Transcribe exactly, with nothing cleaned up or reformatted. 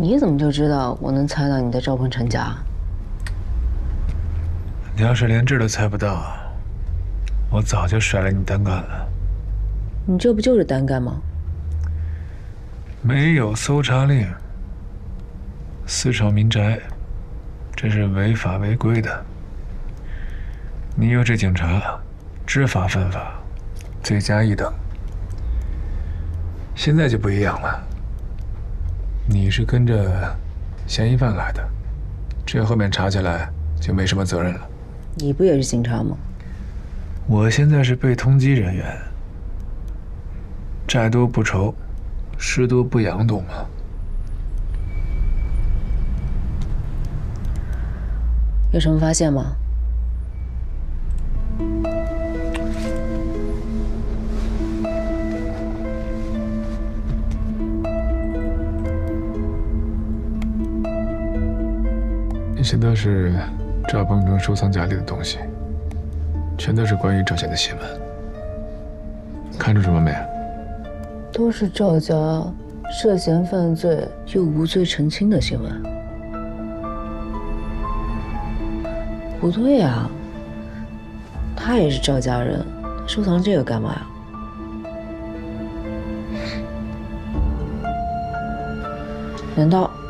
你怎么就知道我能猜到你在赵鹏程家？ 你要是连这都猜不到，我早就甩了你单干了。 你这不就是单干吗？ 没有搜查令，私闯民宅，这是违法违规的。你有这警察，知法犯法，罪加一等。现在就不一样了，你是跟着嫌疑犯来的，这后面查起来就没什么责任了。 你不也是警察吗？ 我现在是被通缉人员，债多不愁，事多不扬，懂吗？ 有什么发现吗？ 这些都是赵鹏程收藏夹里的东西，全都是关于赵家的新闻。看出什么没？ 都是赵家涉嫌犯罪又无罪澄清的新闻。不对呀，他也是赵家人，收藏这个干嘛呀？难道